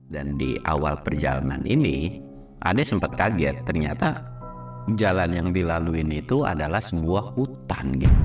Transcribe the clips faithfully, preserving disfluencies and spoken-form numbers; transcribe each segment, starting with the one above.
Dan di awal perjalanan ini, Ade sempat kaget, ternyata jalan yang dilaluin itu adalah sebuah hutan gitu.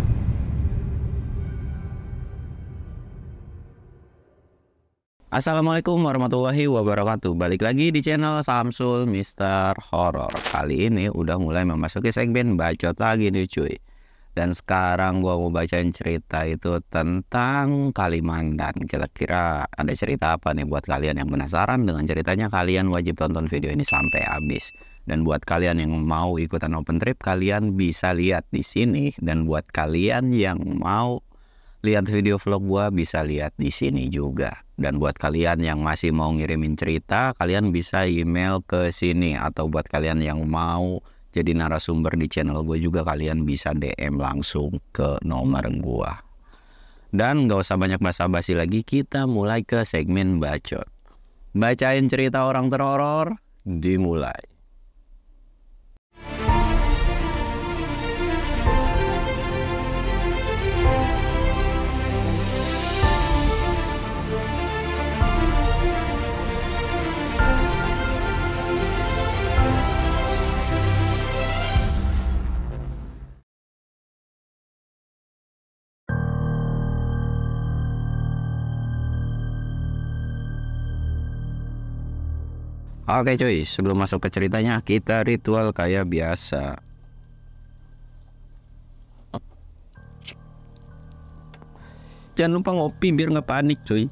Assalamualaikum warahmatullahi wabarakatuh. Balik lagi di channel Samsul Mister Horror. Kali ini udah mulai memasuki segmen bacot lagi nih cuy. Dan sekarang gua mau bacain cerita itu tentang Kalimantan. Kira-kira ada cerita apa nih buat kalian yang penasaran dengan ceritanya? Kalian wajib tonton video ini sampai habis. Dan buat kalian yang mau ikutan open trip, kalian bisa lihat di sini. Dan buat kalian yang mau lihat video vlog gua, bisa lihat di sini juga. Dan buat kalian yang masih mau ngirimin cerita, kalian bisa email ke sini. Atau buat kalian yang mau jadi narasumber di channel gue juga, kalian bisa D M langsung ke nomor gua. Dan gak usah banyak basa-basi lagi, kita mulai ke segmen bacot. Bacain cerita orang terhoror, dimulai. Oke cuy, sebelum masuk ke ceritanya, kita ritual kayak biasa. Jangan lupa ngopi biar nggak panik cuy.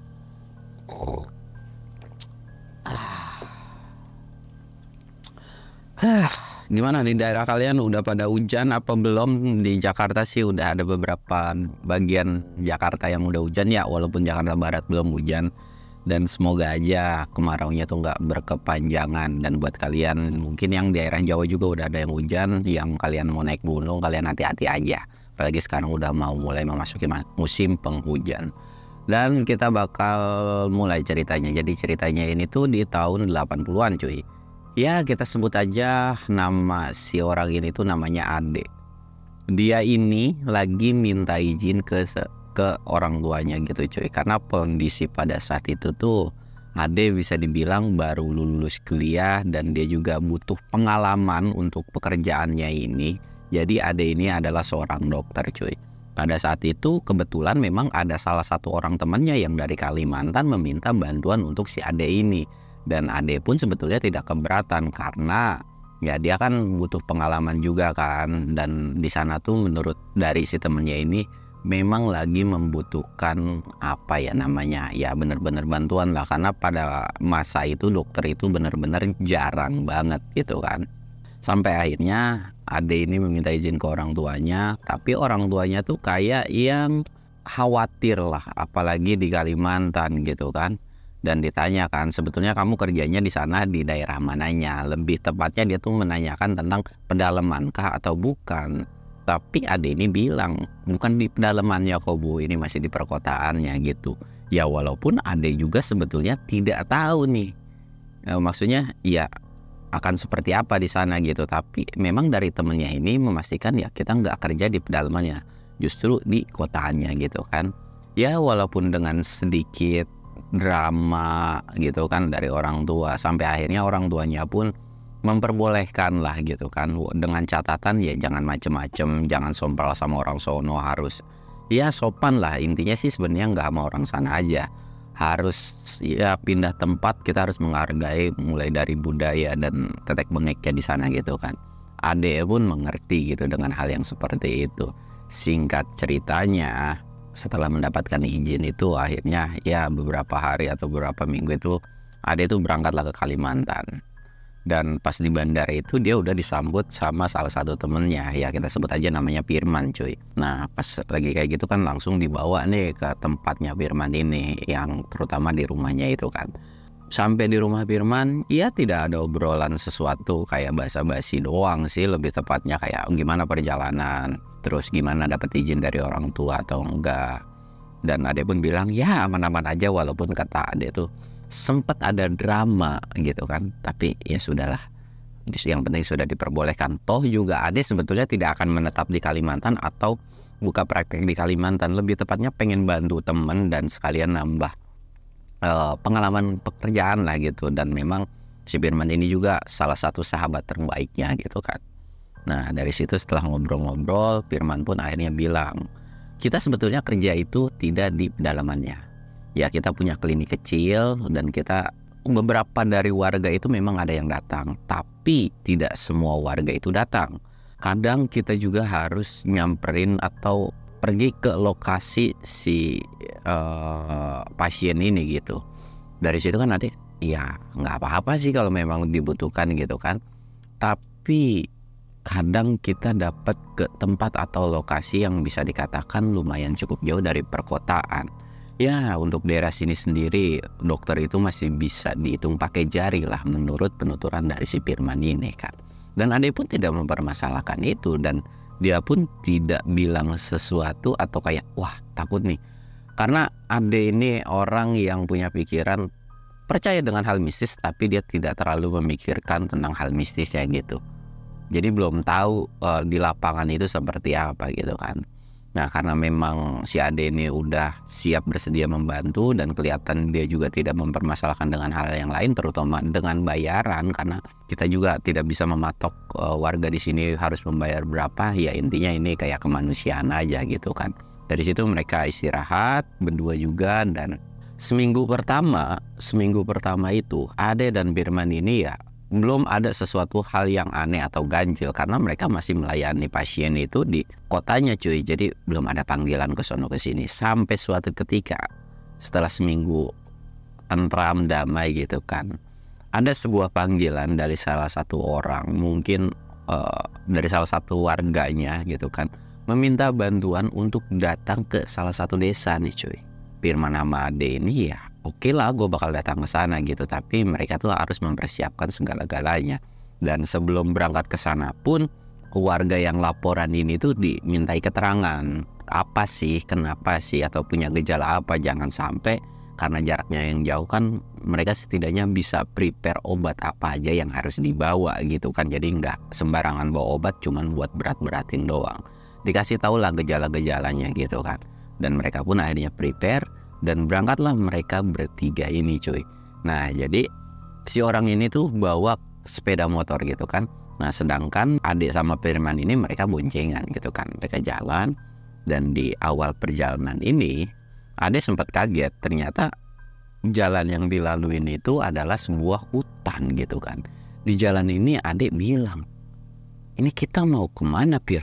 Gimana di daerah kalian, udah pada hujan apa belum? Di Jakarta sih udah ada beberapa bagian Jakarta yang udah hujan ya, walaupun Jakarta Barat belum hujan. Dan semoga aja kemaraunya tuh nggak berkepanjangan. Dan buat kalian mungkin yang di daerah Jawa juga udah ada yang hujan, yang kalian mau naik gunung, kalian hati-hati aja. Apalagi sekarang udah mau mulai memasuki musim penghujan. Dan kita bakal mulai ceritanya. Jadi ceritanya ini tuh di tahun delapan puluhan cuy. Ya kita sebut aja nama si orang ini tuh namanya Ade. Dia ini lagi minta izin ke ke orang tuanya gitu cuy, karena kondisi pada saat itu tuh Ade bisa dibilang baru lulus kuliah dan dia juga butuh pengalaman untuk pekerjaannya ini. Jadi Ade ini adalah seorang dokter cuy. Pada saat itu kebetulan memang ada salah satu orang temannya yang dari Kalimantan meminta bantuan untuk si Ade ini. Dan Ade pun sebetulnya tidak keberatan karena ya dia kan butuh pengalaman juga kan. Dan di sana tuh menurut dari si temennya ini memang lagi membutuhkan apa ya namanya, ya bener-bener bantuan lah, karena pada masa itu dokter itu bener-bener jarang banget gitu kan. Sampai akhirnya Ade ini meminta izin ke orang tuanya, tapi orang tuanya tuh kayak yang khawatir lah, apalagi di Kalimantan gitu kan. Dan ditanyakan sebetulnya kamu kerjanya di sana di daerah mananya, lebih tepatnya dia tuh menanyakan tentang pedalaman kah atau bukan. Tapi Ade ini bilang bukan di pedalamannya kok bu, ini masih di perkotaannya gitu. Ya walaupun Ade juga sebetulnya tidak tahu nih e, maksudnya ya akan seperti apa di sana gitu. Tapi memang dari temennya ini memastikan ya kita nggak kerja di pedalamannya, justru di kotaannya gitu kan. Ya walaupun dengan sedikit drama gitu kan dari orang tua, sampai akhirnya orang tuanya pun memperbolehkan lah gitu kan, dengan catatan ya jangan macem-macem, jangan sompral sama orang sono, harus ya sopan lah. Intinya sih sebenarnya nggak sama orang sana aja, harus ya pindah tempat, kita harus menghargai mulai dari budaya dan tetek bengeknya di sana gitu kan. Ade pun mengerti gitu dengan hal yang seperti itu. Singkat ceritanya, setelah mendapatkan izin itu akhirnya ya beberapa hari atau beberapa minggu itu Ade tuh berangkatlah ke Kalimantan. Dan pas di bandara itu dia udah disambut sama salah satu temennya, ya kita sebut aja namanya Firman cuy. Nah pas lagi kayak gitu kan langsung dibawa nih ke tempatnya Firman ini, yang terutama di rumahnya itu kan. Sampai di rumah Firman, ya tidak ada obrolan sesuatu, kayak basa-basi doang sih, lebih tepatnya kayak gimana perjalanan, terus gimana dapat izin dari orang tua atau enggak. Dan Ade pun bilang ya aman-aman aja, walaupun kata Ade tuh sempat ada drama gitu kan, tapi ya sudahlah, yang penting sudah diperbolehkan. Toh juga Ade sebetulnya tidak akan menetap di Kalimantan atau buka praktek di Kalimantan, lebih tepatnya pengen bantu temen dan sekalian nambah uh, pengalaman pekerjaan lah gitu. Dan memang si Firman ini juga salah satu sahabat terbaiknya gitu kan. Nah dari situ setelah ngobrol-ngobrol, Firman pun akhirnya bilang, kita sebetulnya kerja itu tidak di pedalamannya. Ya kita punya klinik kecil dan kita beberapa dari warga itu memang ada yang datang, tapi tidak semua warga itu datang. Kadang kita juga harus nyamperin atau pergi ke lokasi si uh, pasien ini gitu. Dari situ kan ada, ya nggak apa-apa sih kalau memang dibutuhkan gitu kan. Tapi kadang kita dapat ke tempat atau lokasi yang bisa dikatakan lumayan cukup jauh dari perkotaan. Ya untuk daerah sini sendiri dokter itu masih bisa dihitung pakai jari lah menurut penuturan dari si Firman ini kan. Dan Ade pun tidak mempermasalahkan itu, dan dia pun tidak bilang sesuatu atau kayak wah takut nih. Karena Ade ini orang yang punya pikiran percaya dengan hal mistis, tapi dia tidak terlalu memikirkan tentang hal mistisnya gitu. Jadi belum tahu uh, di lapangan itu seperti apa gitu kan. Nah karena memang si Ade ini udah siap bersedia membantu dan kelihatan dia juga tidak mempermasalahkan dengan hal yang lain, terutama dengan bayaran, karena kita juga tidak bisa mematok uh, warga di sini harus membayar berapa. Ya intinya ini kayak kemanusiaan aja gitu kan. Dari situ mereka istirahat berdua juga, dan seminggu pertama seminggu pertama itu Ade dan Firman ini ya belum ada sesuatu hal yang aneh atau ganjil, karena mereka masih melayani pasien itu di kotanya cuy. Jadi belum ada panggilan ke sono ke sini. Sampai suatu ketika setelah seminggu tentram damai gitu kan, ada sebuah panggilan dari salah satu orang, mungkin uh, dari salah satu warganya gitu kan, meminta bantuan untuk datang ke salah satu desa nih cuy. Firman sama Ade ini ya oke okay lah gue bakal datang ke sana gitu, tapi mereka tuh harus mempersiapkan segala-galanya. Dan sebelum berangkat ke sana pun warga yang laporan ini tuh dimintai keterangan apa sih, kenapa sih, atau punya gejala apa. Jangan sampai karena jaraknya yang jauh kan mereka setidaknya bisa prepare obat apa aja yang harus dibawa gitu kan. Jadi nggak sembarangan bawa obat cuman buat berat-beratin doang. Dikasih tahu lah gejala-gejalanya gitu kan. Dan mereka pun akhirnya prepare dan berangkatlah mereka bertiga ini cuy. Nah jadi si orang ini tuh bawa sepeda motor gitu kan. Nah sedangkan Ade sama Firman ini mereka boncengan gitu kan. Mereka jalan, dan di awal perjalanan ini Ade sempat kaget. Ternyata jalan yang dilalui itu adalah sebuah hutan gitu kan. Di jalan ini Ade bilang, ini kita mau kemana Pir?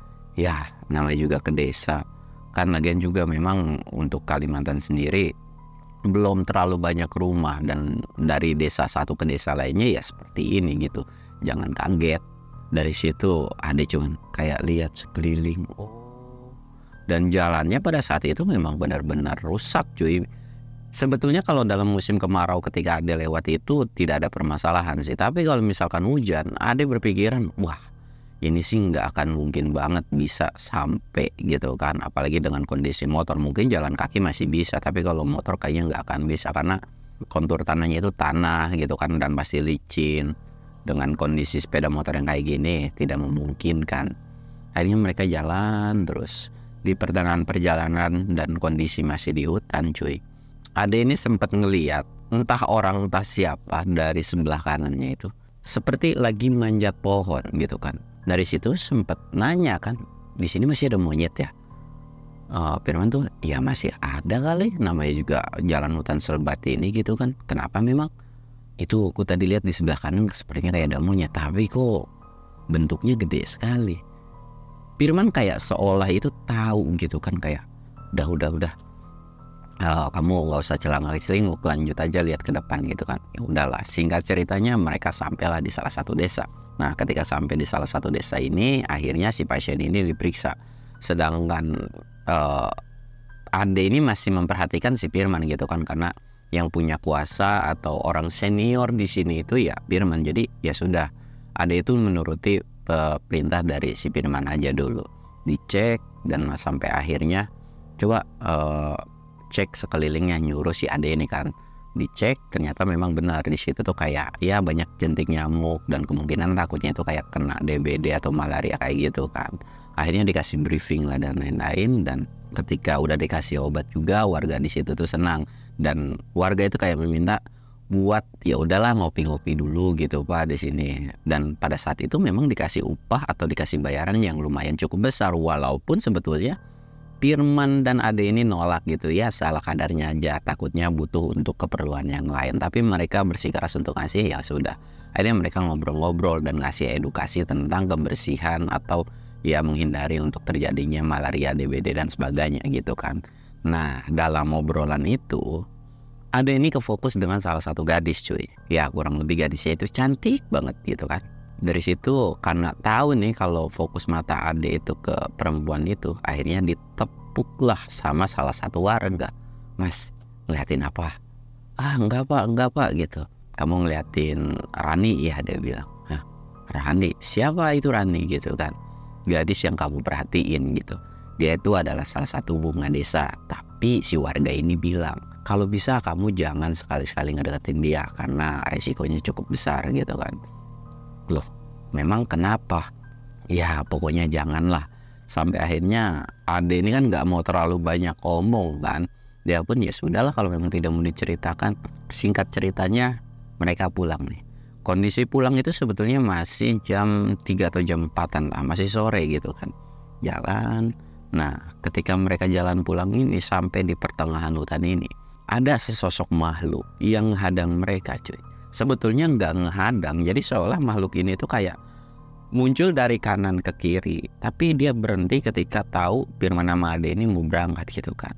Ya namanya juga ke desa kan, lagian juga memang untuk Kalimantan sendiri belum terlalu banyak rumah, dan dari desa satu ke desa lainnya ya seperti ini gitu. Jangan kaget. Dari situ Ade cuman kayak lihat sekeliling. Oh. Dan jalannya pada saat itu memang benar-benar rusak cuy. Sebetulnya kalau dalam musim kemarau ketika Ade lewat itu tidak ada permasalahan sih. Tapi kalau misalkan hujan, Ade berpikiran wah ini sih nggak akan mungkin banget bisa sampai gitu kan. Apalagi dengan kondisi motor, mungkin jalan kaki masih bisa, tapi kalau motor kayaknya nggak akan bisa karena kontur tanahnya itu tanah gitu kan, dan pasti licin. Dengan kondisi sepeda motor yang kayak gini tidak memungkinkan. Akhirnya mereka jalan terus di pertengahan perjalanan dan kondisi masih di hutan cuy. Ade ini sempat ngeliat entah orang entah siapa dari sebelah kanannya itu seperti lagi manjat pohon gitu kan. Dari situ sempat nanya kan, di sini masih ada monyet ya? Uh, Firman tuh ya masih ada kali, namanya juga jalan hutan selebat ini gitu kan. Kenapa memang? Itu aku tadi lihat di sebelah kanan sepertinya kayak ada monyet, tapi kok bentuknya gede sekali. Firman kayak seolah itu tahu gitu kan, kayak udah udah udah uh, kamu nggak usah celangak-celinguk, lanjut aja lihat ke depan gitu kan. Ya udahlah, singkat ceritanya mereka sampailah di salah satu desa. Nah ketika sampai di salah satu desa ini, akhirnya si pasien ini diperiksa. Sedangkan uh, Ade ini masih memperhatikan si Firman gitu kan, karena yang punya kuasa atau orang senior di sini itu ya Firman. Jadi ya sudah, Ade itu menuruti uh, perintah dari si Firman aja dulu. Dicek dan sampai akhirnya coba uh, cek sekelilingnya, nyuruh si Ade ini kan. Dicek ternyata memang benar di situ tuh kayak ya banyak jentik nyamuk, dan kemungkinan takutnya itu kayak kena D B D atau malaria kayak gitu kan. Akhirnya dikasih briefing lah dan lain-lain, dan Ketika udah dikasih obat juga, warga di situ tuh senang, dan warga itu kayak meminta buat ya udahlah ngopi-ngopi dulu gitu Pak di sini. Dan pada saat itu memang dikasih upah atau dikasih bayaran yang lumayan cukup besar, walaupun sebetulnya Firman dan Ade ini nolak gitu ya, salah kadarnya aja, takutnya butuh untuk keperluan yang lain. Tapi mereka bersikeras untuk ngasih, ya sudah. Akhirnya mereka ngobrol-ngobrol dan ngasih edukasi tentang kebersihan atau ya menghindari untuk terjadinya malaria, D B D dan sebagainya gitu kan. Nah, dalam obrolan itu Ade ini kefokus dengan salah satu gadis cuy. Ya kurang lebih gadisnya itu cantik banget gitu kan. Dari situ karena tahu nih kalau fokus mata Ade itu ke perempuan itu, akhirnya ditepuklah sama salah satu warga. Mas, ngeliatin apa? Ah enggak pak, enggak pak gitu. Kamu ngeliatin Rani ya, dia bilang. Hah, Rani? Siapa itu Rani gitu kan? Gadis yang kamu perhatiin gitu. Dia itu adalah salah satu bunga desa. Tapi si warga ini bilang, kalau bisa kamu jangan sekali-sekali ngedeketin dia karena resikonya cukup besar gitu kan. Loh, memang kenapa? Ya pokoknya janganlah. Sampai akhirnya Ade ini kan gak mau terlalu banyak omong kan. Dia pun ya sudahlah kalau memang tidak mau diceritakan. Singkat ceritanya mereka pulang nih. Kondisi pulang itu sebetulnya masih jam tiga atau jam empatan lah, masih sore gitu kan. Jalan. Nah ketika mereka jalan pulang ini sampai di pertengahan hutan ini, ada sesosok makhluk yang hadang mereka cuy. Sebetulnya nggak ngehadang, jadi seolah makhluk ini tuh kayak muncul dari kanan ke kiri, tapi dia berhenti ketika tahu Firman sama Ade ini mau berangkat gitu kan.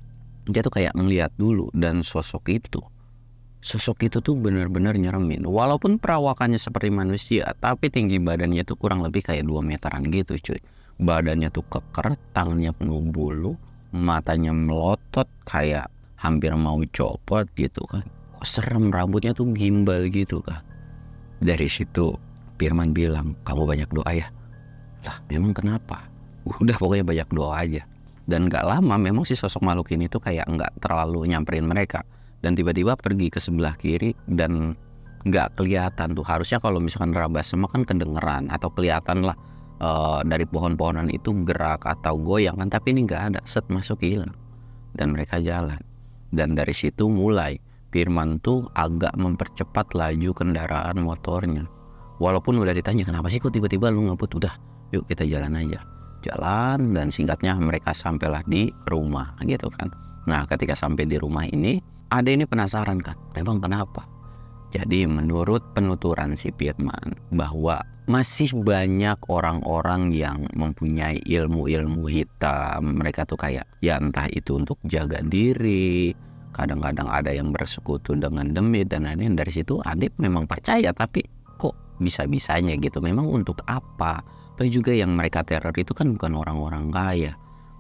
Dia tuh kayak ngeliat dulu, dan sosok itu Sosok itu tuh benar-benar nyeremin. Walaupun perawakannya seperti manusia, tapi tinggi badannya tuh kurang lebih kayak dua meteran gitu cuy. Badannya tuh keker, tangannya penuh bulu, matanya melotot kayak hampir mau copot gitu kan. Kok serem, rambutnya tuh gimbal gitu kan. Dari situ Firman bilang, kamu banyak doa ya? Lah memang kenapa? Udah pokoknya banyak doa aja. Dan gak lama memang si sosok makhluk ini tuh kayak gak terlalu nyamperin mereka. Dan tiba-tiba pergi ke sebelah kiri dan gak kelihatan tuh. Harusnya kalau misalkan rabas semua kan kedengeran atau kelihatan lah uh, dari pohon-pohonan itu gerak atau goyang kan. Tapi ini gak ada, set masuk hilang. Dan mereka jalan. Dan dari situ mulai Firman tuh agak mempercepat laju kendaraan motornya. Walaupun udah ditanya kenapa sih kok tiba-tiba lu ngebut, udah yuk kita jalan aja. Jalan dan singkatnya mereka sampailah di rumah gitu kan. Nah ketika sampai di rumah ini, Ade ini penasaran kan, memang kenapa? Jadi menurut penuturan si Firman bahwa masih banyak orang-orang yang mempunyai ilmu-ilmu hitam. Mereka tuh kayak ya entah itu untuk jaga diri, kadang-kadang ada yang bersekutu dengan demit dan lain-lain. Dari situ Ade memang percaya, tapi kok bisa-bisanya gitu, memang untuk apa? Atau juga yang mereka teror itu kan bukan orang-orang kaya.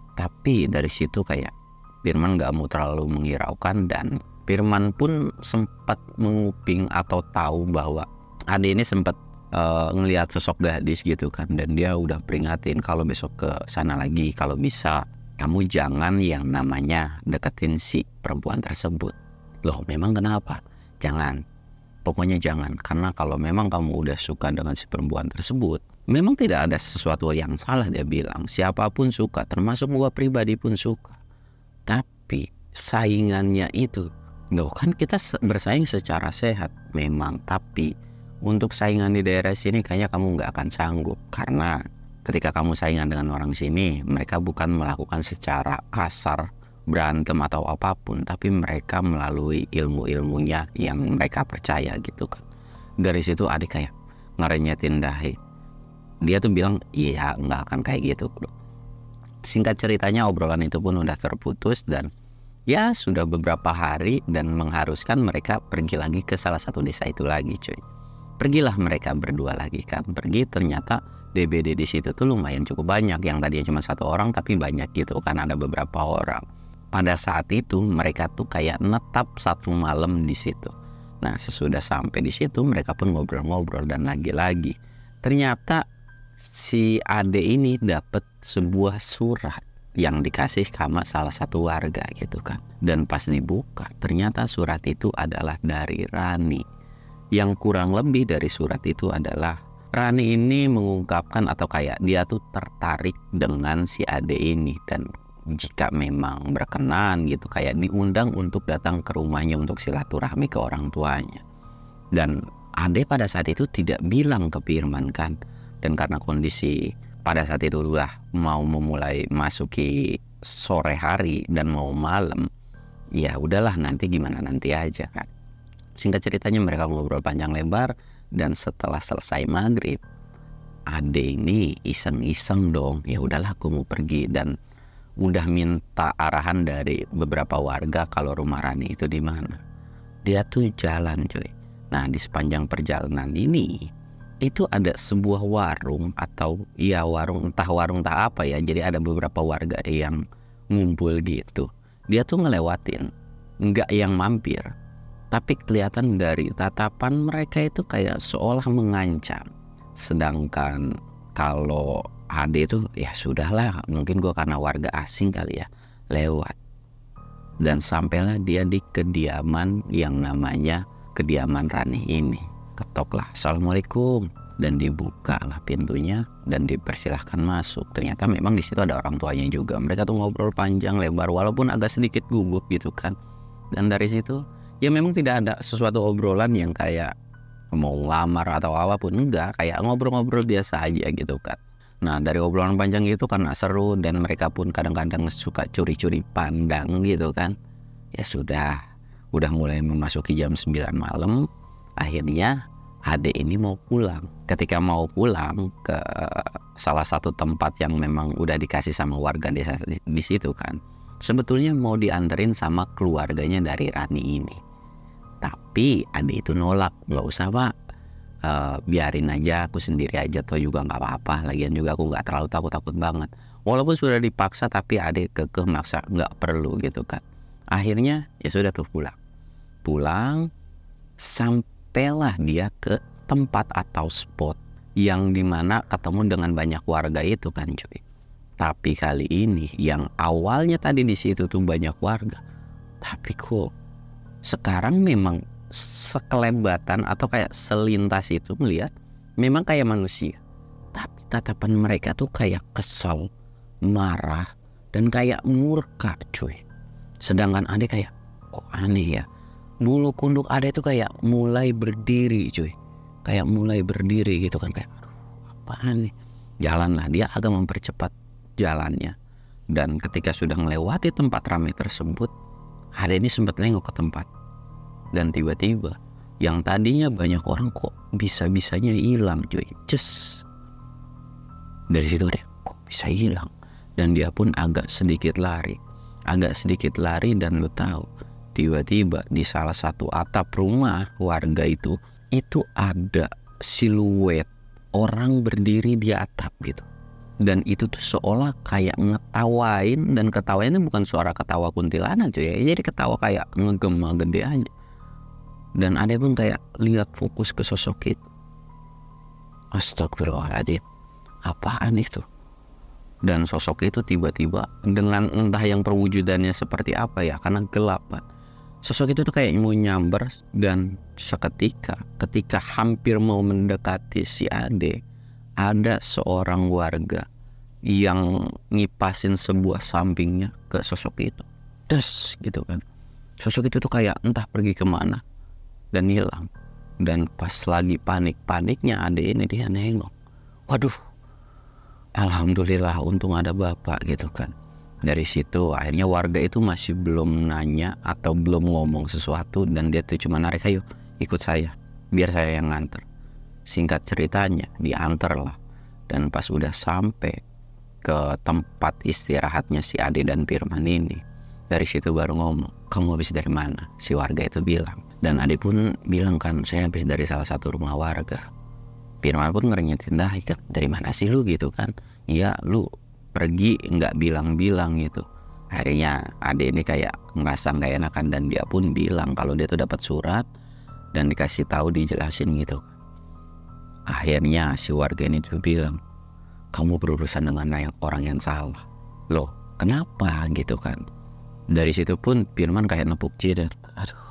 Tapi dari situ kayak Firman gak mau terlalu menghiraukan, dan Firman pun sempat menguping atau tahu bahwa Ade ini sempat uh, ngelihat sosok gadis gitu kan. Dan dia udah peringatin kalau besok ke sana lagi, kalau bisa kamu jangan yang namanya deketin si perempuan tersebut. Loh memang kenapa? Jangan, pokoknya jangan. Karena kalau memang kamu udah suka dengan si perempuan tersebut, memang tidak ada sesuatu yang salah, dia bilang. Siapapun suka, termasuk gua pribadi pun suka. Tapi saingannya itu, loh kan kita bersaing secara sehat memang, tapi untuk saingan di daerah sini kayaknya kamu nggak akan sanggup. Karena ketika kamu saingan dengan orang sini, mereka bukan melakukan secara kasar berantem atau apapun, tapi mereka melalui ilmu-ilmunya yang mereka percaya gitu kan. Dari situ adik kayak ngerenyetin dahi. Dia tuh bilang iya nggak akan kayak gitu. Singkat ceritanya obrolan itu pun udah terputus, dan ya sudah beberapa hari dan mengharuskan mereka pergi lagi ke salah satu desa itu lagi cuy. Pergilah mereka berdua lagi kan. Pergi, ternyata D B D di situ tuh lumayan cukup banyak. Yang tadinya cuma satu orang tapi banyak gitu kan, ada beberapa orang. Pada saat itu mereka tuh kayak netap satu malam di situ. Nah sesudah sampai di situ mereka pun ngobrol-ngobrol, dan lagi-lagi ternyata si Ade ini dapat sebuah surat yang dikasih sama salah satu warga gitu kan. Dan pas dibuka ternyata surat itu adalah dari Rani. Yang kurang lebih dari surat itu adalah Rani ini mengungkapkan atau kayak dia tuh tertarik dengan si Ade ini. Dan jika memang berkenan gitu, kayak diundang untuk datang ke rumahnya untuk silaturahmi ke orang tuanya. Dan Ade pada saat itu tidak bilang ke Firman kan, dan karena kondisi pada saat itu udah mau memulai masuki sore hari dan mau malam, ya udahlah nanti gimana nanti aja kan. Singkat ceritanya mereka ngobrol panjang lebar, dan setelah selesai maghrib, Ade ini iseng-iseng dong, ya udahlah aku mau pergi, dan udah minta arahan dari beberapa warga kalau rumah Rani itu di mana. Dia tuh jalan cuy. Nah di sepanjang perjalanan ini itu ada sebuah warung, atau ya warung, entah warung entah apa ya. Jadi ada beberapa warga yang ngumpul gitu. Dia tuh ngelewatin, nggak yang mampir, tapi kelihatan dari tatapan mereka itu kayak seolah mengancam. Sedangkan kalau Ade itu ya sudahlah, mungkin gue karena warga asing kali ya, lewat. Dan sampailah dia di kediaman yang namanya kediaman Rani ini. Ketoklah, assalamualaikum, dan dibuka lah pintunya dan dipersilahkan masuk. Ternyata memang di situ ada orang tuanya juga. Mereka tuh ngobrol panjang lebar walaupun agak sedikit gugup gitu kan. Dan dari situ ya memang tidak ada sesuatu obrolan yang kayak mau ngelamar atau apapun, enggak, kayak ngobrol-ngobrol biasa aja gitu kan. Nah dari obrolan panjang itu karena seru dan mereka pun kadang-kadang suka curi-curi pandang gitu kan. Ya sudah, udah mulai memasuki jam sembilan malam. Akhirnya Ade ini mau pulang. Ketika mau pulang ke salah satu tempat yang memang udah dikasih sama warga desa di, di situ kan, sebetulnya mau dianterin sama keluarganya dari Rani ini. Tapi Ade itu nolak, nggak usah pak, uh, biarin aja, aku sendiri aja, toh juga nggak apa-apa. Lagian juga aku nggak terlalu takut-takut banget. Walaupun sudah dipaksa, tapi Ade kekeh maksa nggak perlu gitu kan. Akhirnya ya sudah tuh pulang. Pulang sampailah dia ke tempat atau spot yang dimana ketemu dengan banyak warga itu kan cuy. Tapi kali ini yang awalnya tadi di situ tuh banyak warga, tapi kok sekarang memang sekelebatan atau kayak selintas itu melihat memang kayak manusia, tapi tatapan mereka tuh kayak kesal, marah, dan kayak murka cuy. Sedangkan Ade kayak, kok aneh ya, bulu kunduk Ade tuh kayak mulai berdiri cuy, kayak mulai berdiri gitu kan, kayak aduh apaan nih. Jalanlah, dia agak mempercepat jalannya, dan ketika sudah melewati tempat ramai tersebut, Ade ini sempat nengok ke tempat. Dan tiba-tiba yang tadinya banyak orang kok bisa-bisanya hilang cuy. Ces. Dari situ deh, kok bisa hilang. Dan dia pun agak sedikit lari. Agak sedikit lari dan lo tahu, tiba-tiba di salah satu atap rumah warga itu, itu ada siluet orang berdiri di atap gitu. Dan itu tuh seolah kayak ngetawain, dan ketawainnya bukan suara ketawa kuntilanak cuy ya. Jadi ketawa kayak ngegema gede aja. Dan Ade pun kayak lihat fokus ke sosok itu. Astagfirullahaladzim, apaan itu? Dan sosok itu tiba-tiba dengan entah yang perwujudannya seperti apa ya, karena gelap kan. Sosok itu tuh kayak mau nyamber, dan seketika ketika hampir mau mendekati si Ade, ada seorang warga yang ngipasin sebuah sampingnya ke sosok itu. Des gitu kan. Sosok itu tuh kayak entah pergi kemana dan hilang. Dan pas lagi panik-paniknya Ade ini dia nengok, waduh, alhamdulillah untung ada bapak gitu kan. Dari situ akhirnya warga itu masih belum nanya atau belum ngomong sesuatu, dan dia tuh cuma narik, ayo ikut saya, biar saya yang nganter. Singkat ceritanya diantar lah. Dan pas udah sampai ke tempat istirahatnya si Ade dan Firman ini, dari situ baru ngomong, kamu habis dari mana? Si warga itu bilang. Dan Ade pun bilang kan, saya habis dari salah satu rumah warga. Firman pun ngerenyetin, dah ikat dari mana sih lu gitu kan. Iya lu pergi nggak bilang-bilang gitu. Akhirnya Ade ini kayak ngerasa nggak enakan, dan dia pun bilang kalau dia tuh dapat surat dan dikasih tahu, dijelasin gitu. Akhirnya si warga ini tuh bilang, kamu berurusan dengan yang orang yang salah. Loh kenapa gitu kan. Dari situ pun Firman kayak nepuk jidat. Aduh,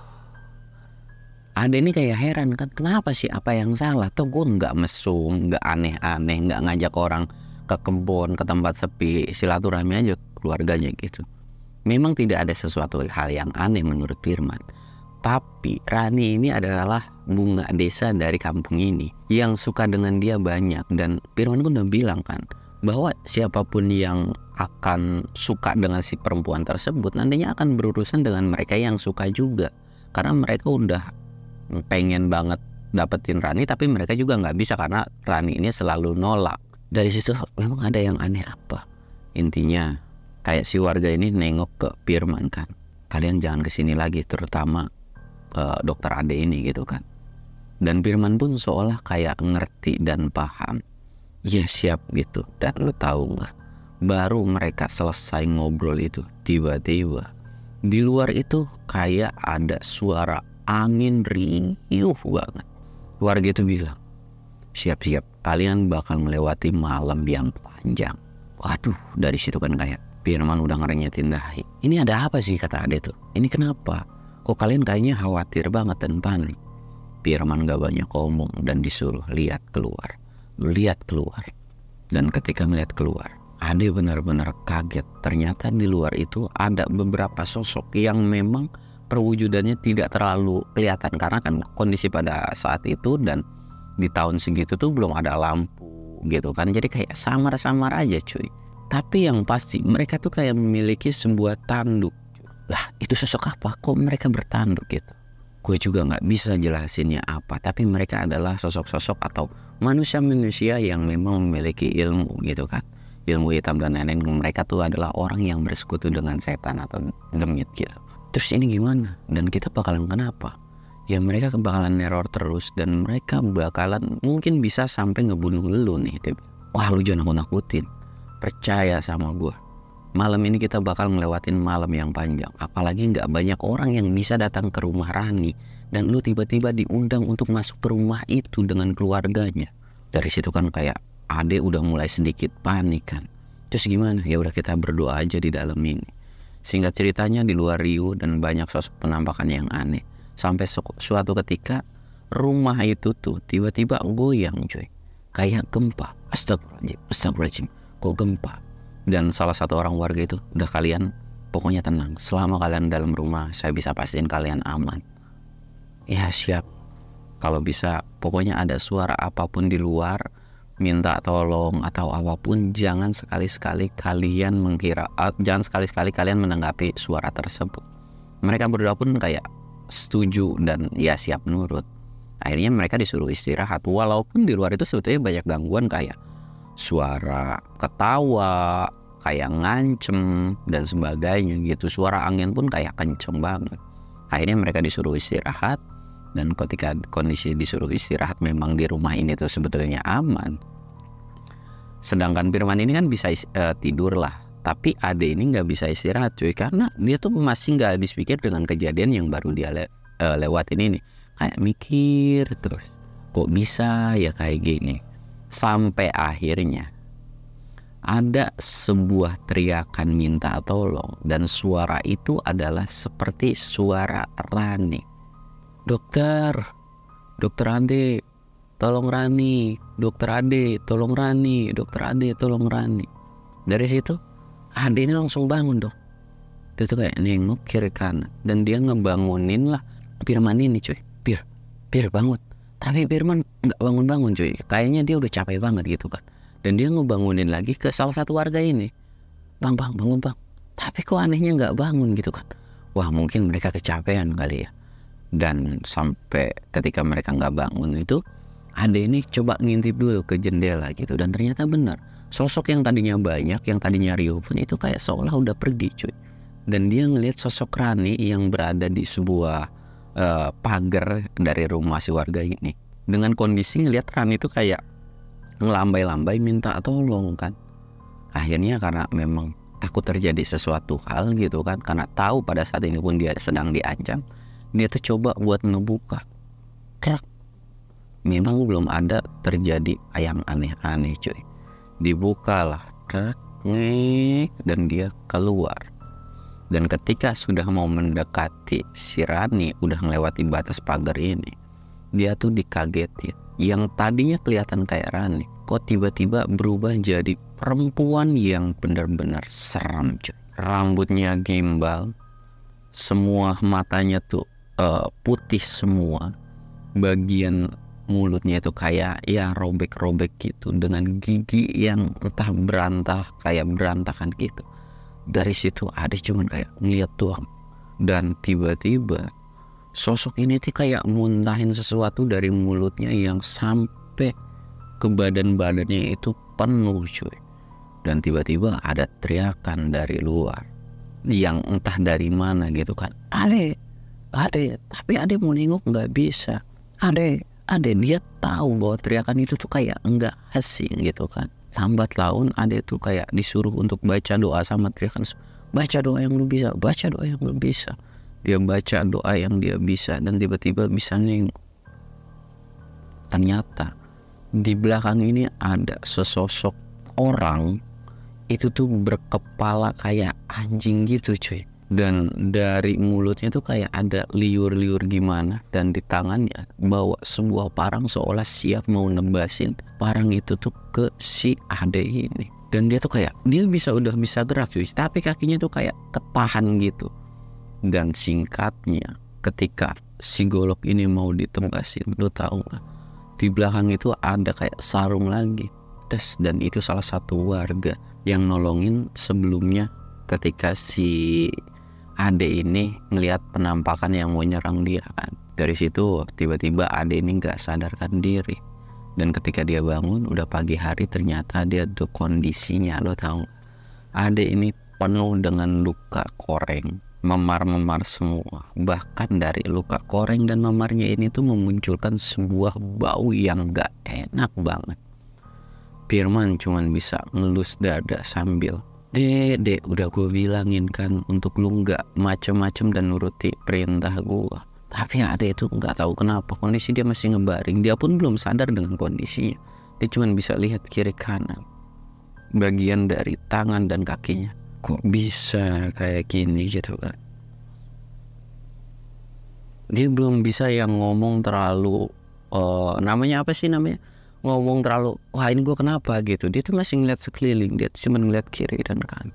Ade ini kayak heran kan, kenapa sih, apa yang salah? Tuh gue nggak mesum, nggak aneh-aneh, nggak ngajak orang ke kebun, ke tempat sepi, silaturahmi aja. keluarganya gitu. Memang tidak ada sesuatu hal yang aneh menurut Firman. Tapi Rani ini adalah bunga desa dari kampung ini yang suka dengan dia banyak. Dan Firman pun udah bilang kan bahwa siapapun yang akan suka dengan si perempuan tersebut nantinya akan berurusan dengan mereka yang suka juga. Karena mereka udah pengen banget dapetin Rani, tapi mereka juga nggak bisa karena Rani ini selalu nolak. Dari situ memang ada yang aneh apa? Intinya kayak si warga ini nengok ke Firman kan, kalian jangan kesini lagi, terutama uh, dokter Ade ini gitu kan. Dan Firman pun seolah kayak ngerti dan paham. Ya siap gitu. Dan lu tahu nggak, baru mereka selesai ngobrol itu, tiba-tiba di luar itu kayak ada suara angin riuh banget. Warga itu bilang, siap-siap, kalian bakal melewati malam yang panjang. Waduh, dari situ kan kayak Firman udah ngerenyetin dahi. Ini ada apa sih, kata Ade tuh? Ini kenapa? Kok kalian kayaknya khawatir banget dan panik? Firman gak banyak ngomong dan disuruh lihat keluar. Lihat keluar. Dan ketika ngeliat keluar, Ade benar-benar kaget. Ternyata di luar itu ada beberapa sosok yang memang perwujudannya tidak terlalu kelihatan karena kan kondisi pada saat itu dan di tahun segitu tuh belum ada lampu gitu kan, jadi kayak samar-samar aja cuy. Tapi yang pasti mereka tuh kayak memiliki sebuah tanduk. Lah itu sosok apa? Kok mereka bertanduk gitu? Gue juga nggak bisa jelasinnya apa, tapi mereka adalah sosok-sosok atau manusia-manusia yang memang memiliki ilmu gitu kan, ilmu hitam dan lain-lain. Mereka tuh adalah orang yang bersekutu dengan setan atau demit gitu. Terus ini gimana? Dan kita bakalan kenapa? Ya mereka bakalan neror terus dan mereka bakalan mungkin bisa sampai ngebunuh lu nih. Wah lu jangan nakut-nakutin, percaya sama gue. Malam ini kita bakal ngelewatin malam yang panjang. Apalagi gak banyak orang yang bisa datang ke rumah Rani. Dan lu tiba-tiba diundang untuk masuk ke rumah itu dengan keluarganya. Dari situ kan kayak Ade udah mulai sedikit panik kan. Terus gimana? Ya udah kita berdoa aja di dalam ini. Singkat ceritanya di luar riuh dan banyak sosok penampakan yang aneh. Sampai su- suatu ketika rumah itu tuh tiba-tiba goyang cuy. Kayak gempa. Astagfirullahaladzim, astagfirullahaladzim. Kok gempa? Dan salah satu orang warga itu, udah kalian pokoknya tenang. Selama kalian dalam rumah saya bisa pastiin kalian aman. Ya siap. Kalau bisa pokoknya ada suara apapun di luar, minta tolong atau apapun, jangan sekali-sekali kalian mengira, uh, jangan sekali-sekali kalian menanggapi suara tersebut. Mereka berdua pun kayak setuju dan ya siap nurut. Akhirnya mereka disuruh istirahat, walaupun di luar itu sebetulnya banyak gangguan kayak suara ketawa, kayak ngancem dan sebagainya gitu. Suara angin pun kayak kenceng banget. Akhirnya mereka disuruh istirahat. Dan ketika kondisi disuruh istirahat, memang di rumah ini tuh sebetulnya aman. Sedangkan Firman ini kan bisa uh, tidur lah, tapi Ade ini nggak bisa istirahat cuy, karena dia tuh masih nggak habis pikir dengan kejadian yang baru dia le uh, lewatin ini. Kayak mikir terus, kok bisa ya kayak gini. Sampai akhirnya ada sebuah teriakan minta tolong, dan suara itu adalah seperti suara Rani. Dokter, dokter Ade, tolong Rani, dokter Ade, tolong Rani, dokter Ade, tolong Rani. Dari situ Ade ini langsung bangun dong. Dia tuh kayak nengok kiri kanan dan dia ngebangunin lah Firman ini cuy. Pir, Pir bangun. Tapi Firman nggak bangun-bangun cuy. Kayaknya dia udah capek banget gitu kan. Dan dia ngebangunin lagi ke salah satu warga ini. Bang, bang, bangun bang. Tapi kok anehnya nggak bangun gitu kan. Wah mungkin mereka kecapean kali ya. Dan sampai ketika mereka nggak bangun itu, Ade ini coba ngintip dulu ke jendela gitu. Dan ternyata benar, sosok yang tadinya banyak, yang tadinya riuh pun itu kayak seolah udah pergi cuy. Dan dia ngelihat sosok Rani yang berada di sebuah uh, pagar dari rumah si warga ini. Dengan kondisi ngelihat Rani itu kayak ngelambai-lambai minta tolong kan. Akhirnya karena memang takut terjadi sesuatu hal gitu kan, karena tahu pada saat ini pun dia sedang diancam, dia tuh coba buat ngebuka. Krak. Memang belum ada terjadi yang aneh-aneh cuy. Dibukalah, krak, ngek, dan dia keluar. Dan ketika sudah mau mendekati si Rani, udah melewati batas pagar ini, dia tuh dikagetin. Yang tadinya kelihatan kayak Rani, kok tiba-tiba berubah jadi perempuan yang benar-benar seram cuy. Rambutnya gimbal, semua matanya tuh uh, putih semua, bagian mulutnya itu kayak ya robek-robek gitu, dengan gigi yang entah berantah kayak berantakan gitu. Dari situ ada cuman kayak ngeliat doang, dan tiba-tiba sosok ini tuh kayak muntahin sesuatu dari mulutnya yang sampai ke badan-badannya itu penuh cuy. Dan tiba-tiba ada teriakan dari luar yang entah dari mana gitu kan. Ade, ade, tapi ade mau nengok nggak bisa. Ade, ade, dia tahu bahwa teriakan itu tuh kayak enggak asing gitu kan. Lambat laun ade tuh kayak disuruh untuk baca doa sama teriakan, baca doa yang lu bisa, baca doa yang lu bisa. Dia baca doa yang dia bisa dan tiba-tiba bisa nengok. Ternyata di belakang ini ada sesosok orang, itu tuh berkepala kayak anjing gitu cuy. Dan dari mulutnya tuh kayak ada liur-liur gimana, dan di tangannya bawa sebuah parang seolah siap mau nebasin parang itu tuh ke si ade ini. Dan dia tuh kayak dia bisa udah bisa gerak cuy, tapi kakinya tuh kayak ketahan gitu. Dan singkatnya, ketika si golok ini mau ditebasin, lu tahu nggak? Di belakang itu ada kayak sarung lagi. Dan itu salah satu warga yang nolongin sebelumnya ketika si ade ini ngelihat penampakan yang mau nyerang dia kan. Dari situ tiba-tiba ade ini nggak sadarkan diri, dan ketika dia bangun udah pagi hari, ternyata dia tuh kondisinya, lo tahu gak? Ade ini penuh dengan luka koreng, memar-memar semua. Bahkan dari luka koreng dan memarnya ini tuh memunculkan sebuah bau yang gak enak banget. Firman cuman bisa ngelus dada sambil, Dek, dek, udah gue bilangin kan untuk lu gak macem-macem dan nuruti perintah gue. Tapi ada itu gak tahu kenapa kondisi dia masih ngebaring. Dia pun belum sadar dengan kondisinya. Dia cuman bisa lihat kiri kanan, bagian dari tangan dan kakinya. Kok bisa kayak gini gitu kan. Dia belum bisa yang ngomong terlalu uh, namanya apa sih namanya ngomong terlalu wah ini gue kenapa gitu. Dia tuh masih ngeliat sekeliling, dia tuh cuma ngeliat kiri dan kanan.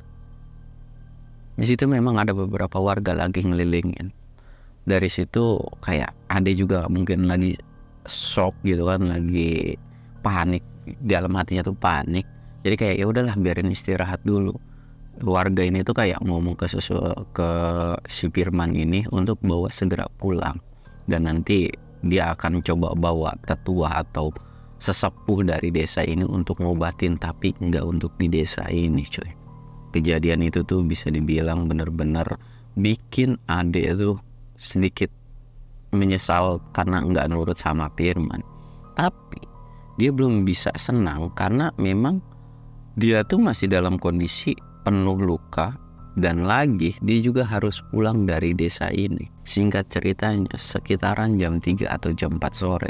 Di situ memang ada beberapa warga lagi ngelilingin. Dari situ kayak ada juga mungkin lagi shock gitu kan, lagi panik, dalam hatinya tuh panik. Jadi kayak ya udahlah biarin istirahat dulu. Warga ini tuh kayak ngomong ke sesu ke si Firman ini untuk bawa segera pulang, dan nanti dia akan coba bawa tetua atau sesepuh dari desa ini untuk ngobatin, tapi enggak untuk di desa ini cuy. Kejadian itu tuh bisa dibilang bener-bener bikin ade tuh sedikit menyesal karena enggak nurut sama Firman. Tapi dia belum bisa senang karena memang dia tuh masih dalam kondisi penuh luka, dan lagi dia juga harus pulang dari desa ini. Singkat ceritanya sekitaran jam tiga atau jam empat sore,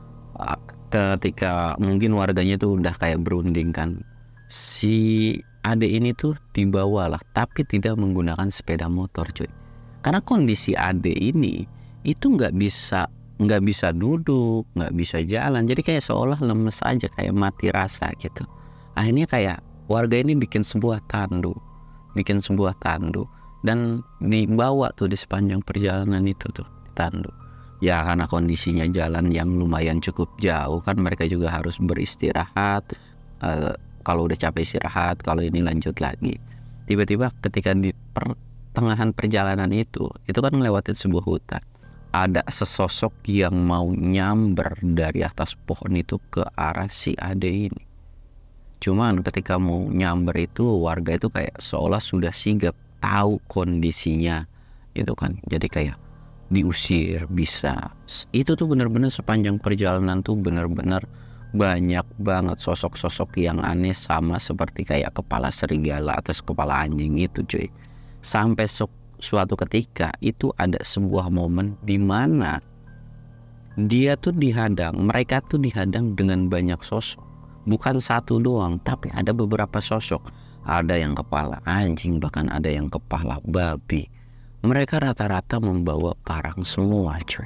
ketika mungkin warganya tuh udah kayak berunding kan, si ade ini tuh dibawalah, tapi tidak menggunakan sepeda motor cuy. Karena kondisi ade ini itu nggak bisa nggak bisa duduk, nggak bisa jalan, jadi kayak seolah lemes aja, kayak mati rasa gitu. Akhirnya kayak warga ini bikin sebuah tandu, bikin sebuah tandu dan dibawa tuh di sepanjang perjalanan itu tuh tandu. Ya karena kondisinya jalan yang lumayan cukup jauh kan, mereka juga harus beristirahat. Uh, kalau udah capek istirahat, kalau ini lanjut lagi. Tiba-tiba ketika di pertengahan perjalanan itu, itu kan ngelewatin sebuah hutan. Ada sesosok yang mau nyamber dari atas pohon itu ke arah si ade ini. Cuman ketika mau nyamber itu, warga itu kayak seolah sudah sigap, tahu kondisinya gitu kan. Jadi kayak diusir bisa. Itu tuh bener-bener sepanjang perjalanan tuh bener-bener banyak banget sosok-sosok yang aneh, sama seperti kayak kepala serigala atau kepala anjing itu cuy. Sampai su suatu ketika itu ada sebuah momen di mana dia tuh dihadang, mereka tuh dihadang dengan banyak sosok. Bukan satu doang, tapi ada beberapa sosok. Ada yang kepala anjing, bahkan ada yang kepala babi. Mereka rata-rata membawa parang semua cuy.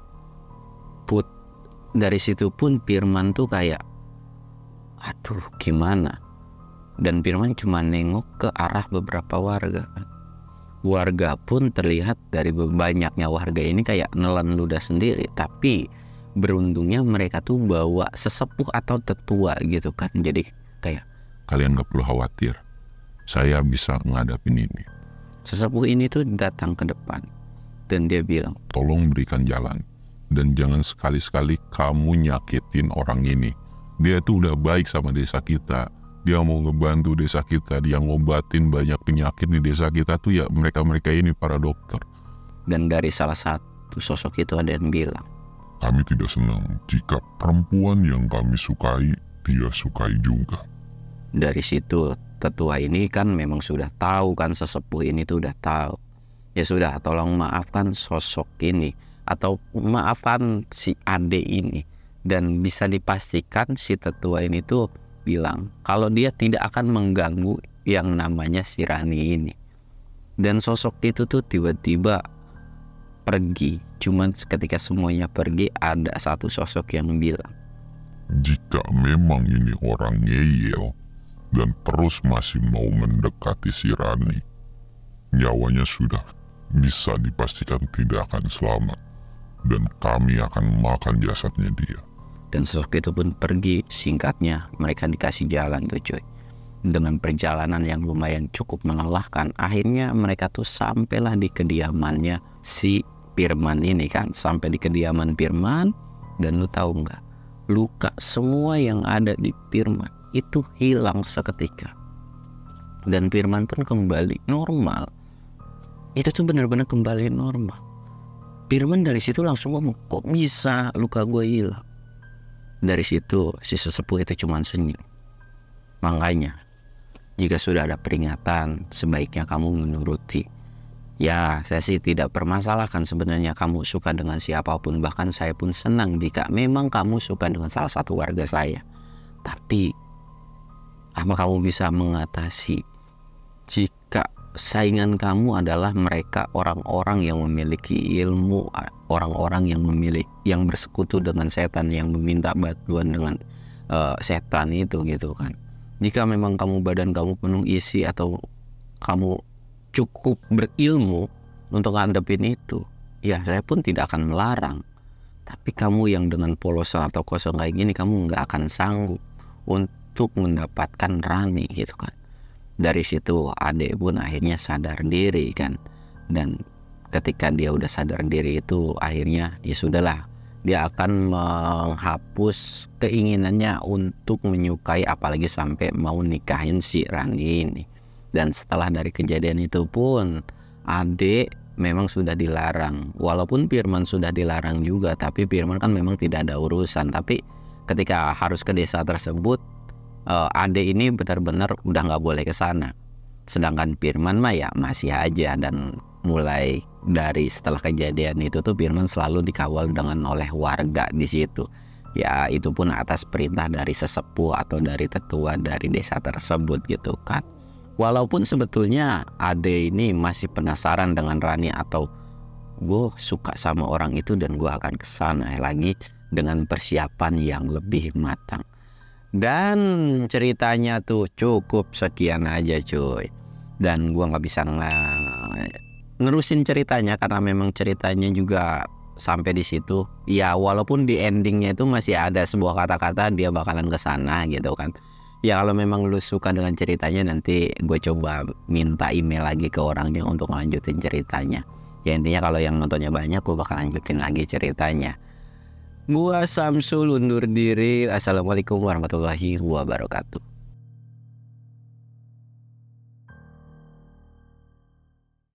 Put dari situ pun Firman tuh kayak aduh gimana. Dan Firman cuma nengok ke arah beberapa warga kan. Warga pun terlihat dari banyaknya warga ini kayak nelan ludah sendiri. Tapi beruntungnya mereka tuh bawa sesepuh atau tetua gitu kan. Jadi kayak, kalian gak perlu khawatir, saya bisa ngadapin ini. Sesepuh ini tuh datang ke depan dan dia bilang, tolong berikan jalan. Dan jangan sekali-sekali kamu nyakitin orang ini. Dia tuh udah baik sama desa kita. Dia mau ngebantu desa kita, dia ngobatin banyak penyakit di desa kita tuh ya mereka-mereka ini para dokter. Dan dari salah satu sosok itu ada yang bilang, kami tidak senang jika perempuan yang kami sukai, dia sukai juga. Dari situ tetua ini kan memang sudah tahu kan, sesepuh ini tuh udah tahu. Ya sudah, tolong maafkan sosok ini atau maafkan si ade ini. Dan bisa dipastikan si tetua ini tuh bilang kalau dia tidak akan mengganggu yang namanya si Rani ini. Dan sosok itu tuh tiba-tiba pergi. Cuman ketika semuanya pergi, ada satu sosok yang bilang, jika memang ini orang ngeyel dan terus masih mau mendekati si Rani, nyawanya sudah bisa dipastikan tidak akan selamat. Dan kami akan makan jasadnya dia. Dan sosok itu pun pergi. Singkatnya mereka dikasih jalan tuh cuy. Dengan perjalanan yang lumayan cukup melelahkan, akhirnya mereka tuh sampailah di kediamannya si Firman ini kan. Sampai di kediaman Firman. Dan lu tahu nggak, luka semua yang ada di Firman itu hilang seketika. Dan Firman pun kembali normal. Itu tuh benar-benar kembali normal. Firman dari situ langsung ngomong, kok bisa luka gue hilang? Dari situ si sesepuh itu cuma senyum. Makanya jika sudah ada peringatan, sebaiknya kamu menuruti. Ya, saya sih tidak permasalahkan sebenarnya kamu suka dengan siapapun. Bahkan saya pun senang jika memang kamu suka dengan salah satu warga saya. Tapi apa kamu bisa mengatasi jika saingan kamu adalah mereka orang-orang yang memiliki ilmu, orang-orang yang memiliki yang bersekutu dengan setan, yang meminta bantuan dengan uh, setan itu gitu kan. Jika memang kamu badan kamu penuh isi atau kamu cukup berilmu untuk ngadepin itu, ya saya pun tidak akan melarang. Tapi kamu yang dengan polosan atau kosong kayak gini, kamu nggak akan sanggup untuk mendapatkan Rani gitu kan. Dari situ adek pun akhirnya sadar diri kan. Dan ketika dia udah sadar diri itu, akhirnya ya sudahlah, dia akan menghapus keinginannya untuk menyukai, apalagi sampai mau nikahin si Rani ini. Dan setelah dari kejadian itu pun adek memang sudah dilarang. Walaupun Firman sudah dilarang juga, tapi Firman kan memang tidak ada urusan. Tapi ketika harus ke desa tersebut, Uh, Ade ini benar-benar udah nggak boleh ke sana. Sedangkan Firman mah ya masih aja. Dan mulai dari setelah kejadian itu tuh Firman selalu dikawal dengan oleh warga di situ. Ya itu pun atas perintah dari sesepuh atau dari tetua dari desa tersebut gitu kan. Walaupun sebetulnya Ade ini masih penasaran dengan Rani, atau gue suka sama orang itu dan gue akan kesana lagi dengan persiapan yang lebih matang. Dan ceritanya tuh cukup sekian aja cuy. Dan gua nggak bisa nge- nerusin ceritanya karena memang ceritanya juga sampai di situ. Ya walaupun di endingnya itu masih ada sebuah kata-kata dia bakalan kesana gitu kan. Ya kalau memang lu suka dengan ceritanya, nanti gue coba minta email lagi ke orangnya untuk lanjutin ceritanya. Ya intinya kalau yang nontonnya banyak, gue bakal lanjutin lagi ceritanya. Gua Samsul undur diri. Assalamualaikum warahmatullahi wabarakatuh.